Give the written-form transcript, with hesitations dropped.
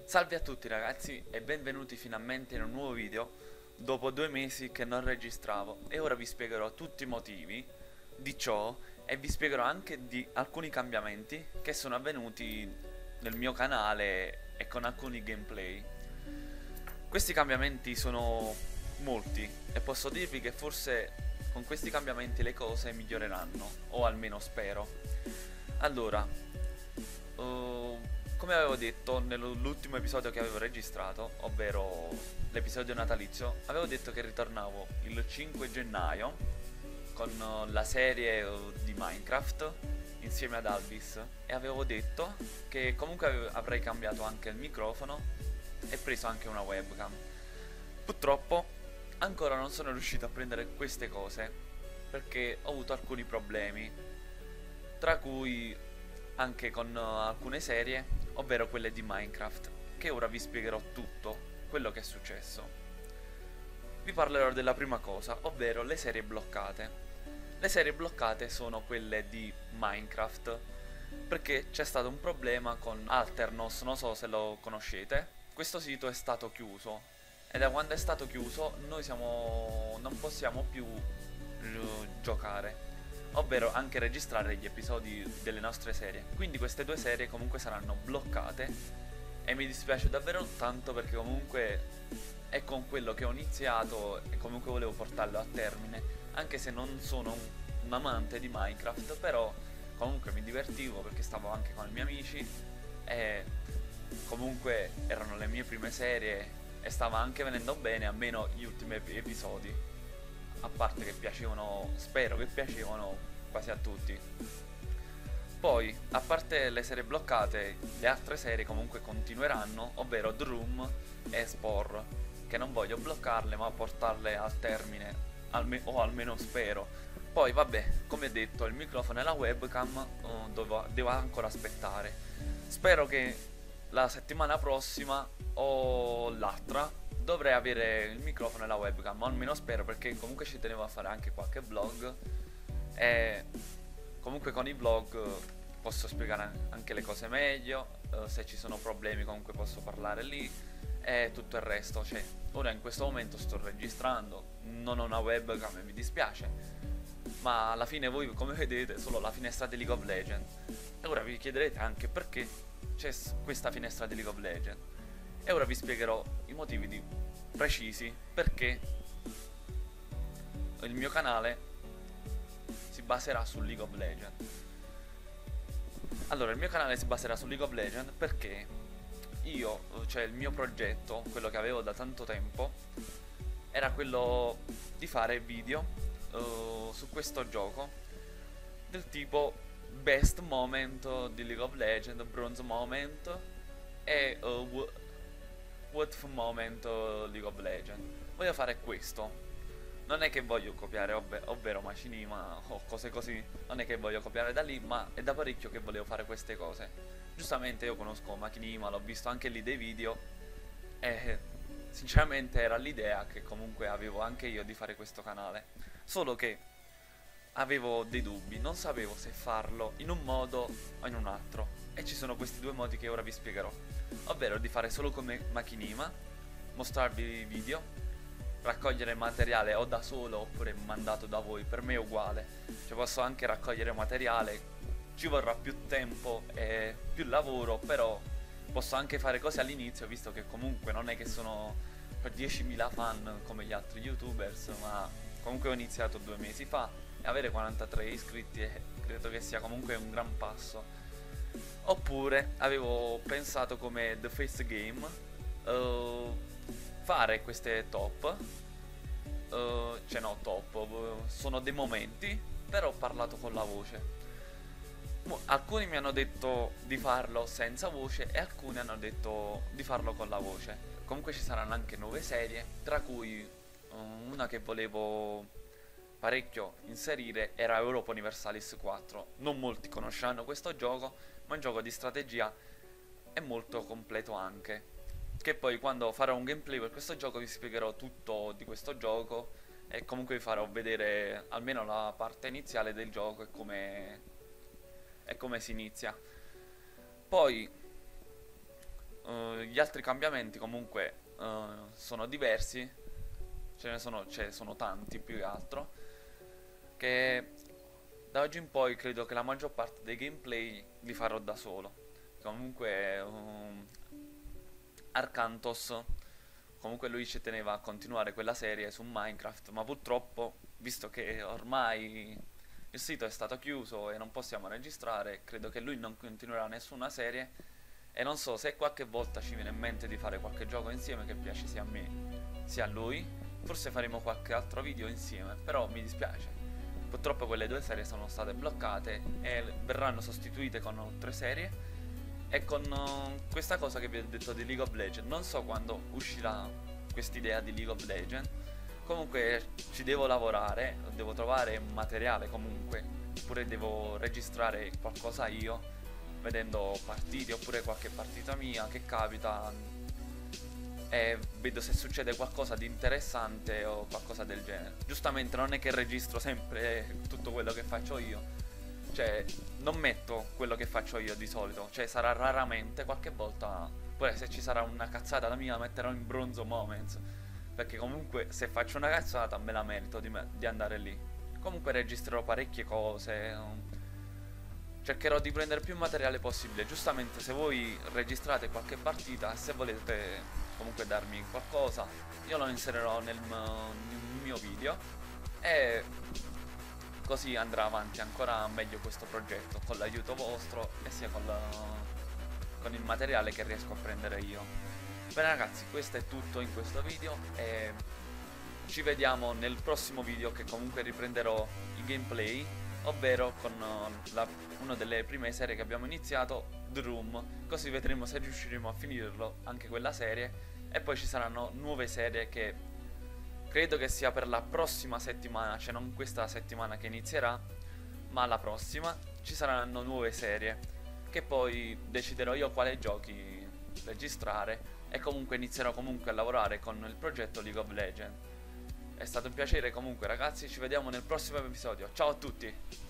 Salve a tutti ragazzi e benvenuti finalmente in un nuovo video dopo 2 mesi che non registravo e ora vi spiegherò tutti i motivi di ciò e vi spiegherò anche di alcuni cambiamenti che sono avvenuti nel mio canale e con alcuni gameplay. Questi cambiamenti sono molti e posso dirvi che forse con questi cambiamenti le cose miglioreranno, o almeno spero. Allora, come avevo detto nell'ultimo episodio che avevo registrato, ovvero l'episodio natalizio, avevo detto che ritornavo il 5 gennaio con la serie di Minecraft insieme ad Alvis e avevo detto che comunque avrei cambiato anche il microfono e preso anche una webcam. Purtroppo ancora non sono riuscito a prendere queste cose perché ho avuto alcuni problemi, tra cui anche con alcune serie, ovvero quelle di Minecraft, che ora vi spiegherò tutto quello che è successo. Vi parlerò della prima cosa, ovvero le serie bloccate. Le serie bloccate sono quelle di Minecraft, perché c'è stato un problema con Alternos, non so se lo conoscete. Questo sito è stato chiuso e da quando è stato chiuso noi non possiamo più giocare, ovvero anche registrare gli episodi delle nostre serie. Quindi queste due serie comunque saranno bloccate e mi dispiace davvero tanto perché comunque è con quello che ho iniziato e comunque volevo portarlo a termine, anche se non sono un amante di Minecraft, però comunque mi divertivo perché stavo anche con i miei amici e comunque erano le mie prime serie e stava anche venendo bene, almeno gli ultimi episodi, a parte che piacevano, spero che piacevano quasi a tutti. Poi, a parte le serie bloccate, le altre serie comunque continueranno, ovvero Droom e Spore, che non voglio bloccarle ma portarle al termine, o almeno spero. Poi vabbè, come detto, il microfono e la webcam devo ancora aspettare. Spero che la settimana prossima o l'altra dovrei avere il microfono e la webcam, o almeno spero, perché comunque ci tenevo a fare anche qualche vlog e comunque con i vlog posso spiegare anche le cose meglio, se ci sono problemi comunque posso parlare lì e tutto il resto. Cioè, ora in questo momento sto registrando, non ho una webcam e mi dispiace, ma alla fine voi come vedete solo la finestra di League of Legends. E ora vi chiederete anche perché c'è questa finestra di League of Legends. E ora vi spiegherò i motivi precisi perché il mio canale si baserà su League of Legends. Allora, il mio canale si baserà su League of Legends perché io, cioè il mio progetto, quello che avevo da tanto tempo, era quello di fare video su questo gioco del tipo Best Moment di League of Legends, Bronze Moment e What Moment League of Legends. Voglio fare questo. Non è che voglio copiare ovvero Machinima o cose così, non è che voglio copiare da lì, ma è da parecchio che volevo fare queste cose. Giustamente io conosco Machinima, l'ho visto anche lì dei video e sinceramente era l'idea che comunque avevo anche io di fare questo canale. Solo che avevo dei dubbi, non sapevo se farlo in un modo o in un altro. E ci sono questi due modi che ora vi spiegherò. Ovvero di fare solo come Machinima, mostrarvi i video, raccogliere materiale o da solo oppure mandato da voi, per me è uguale. Cioè posso anche raccogliere materiale, ci vorrà più tempo e più lavoro, però posso anche fare cose all'inizio, visto che comunque non è che sono per 10.000 fan come gli altri youtubers, ma comunque ho iniziato 2 mesi fa e avere 43 iscritti credo che sia comunque un gran passo. Oppure avevo pensato come The Face Game fare queste top, cioè no top, sono dei momenti, però ho parlato con la voce. Alcuni mi hanno detto di farlo senza voce e alcuni hanno detto di farlo con la voce. Comunque ci saranno anche nuove serie, tra cui una che volevo parecchio inserire era Europa Universalis 4. Non molti conosceranno questo gioco, ma è un gioco di strategia e molto completo anche. Che poi quando farò un gameplay per questo gioco vi spiegherò tutto di questo gioco e comunque vi farò vedere almeno la parte iniziale del gioco e come si inizia. Poi Gli altri cambiamenti comunque sono diversi, ce ne sono tanti più che altro, che da oggi in poi credo che la maggior parte dei gameplay li farò da solo. Comunque Arcantos, comunque lui ci teneva a continuare quella serie su Minecraft, ma purtroppo, visto che ormai il sito è stato chiuso e non possiamo registrare, credo che lui non continuerà nessuna serie e non so se qualche volta ci viene in mente di fare qualche gioco insieme che piace sia a me sia a lui. Forse faremo qualche altro video insieme, però mi dispiace. Purtroppo quelle due serie sono state bloccate e verranno sostituite con altre serie e con questa cosa che vi ho detto di League of Legends. Non so quando uscirà quest'idea di League of Legends. Comunque ci devo lavorare, devo trovare materiale comunque, oppure devo registrare qualcosa io, vedendo partite oppure qualche partita mia che capita e vedo se succede qualcosa di interessante o qualcosa del genere. Giustamente non è che registro sempre tutto quello che faccio io, cioè non metto quello che faccio io di solito, cioè sarà raramente, qualche volta, poi se ci sarà una cazzata la mia metterò in bronzo moments, perché comunque se faccio una cazzata me la merito di andare lì. Comunque registrerò parecchie cose, cercherò di prendere più materiale possibile. Giustamente se voi registrate qualche partita, se volete comunque darmi qualcosa, io lo inserirò nel mio video e così andrà avanti ancora meglio questo progetto, con l'aiuto vostro e sia con il materiale che riesco a prendere io. Bene ragazzi, questo è tutto in questo video e ci vediamo nel prossimo video, che comunque riprenderò i gameplay, ovvero con una delle prime serie che abbiamo iniziato, The Room, così vedremo se riusciremo a finirlo anche quella serie, e poi ci saranno nuove serie che credo che sia per la prossima settimana, cioè non questa settimana che inizierà, ma la prossima ci saranno nuove serie, che poi deciderò io quali giochi registrare, e comunque inizierò comunque a lavorare con il progetto League of Legends. È stato un piacere comunque ragazzi, ci vediamo nel prossimo episodio, ciao a tutti!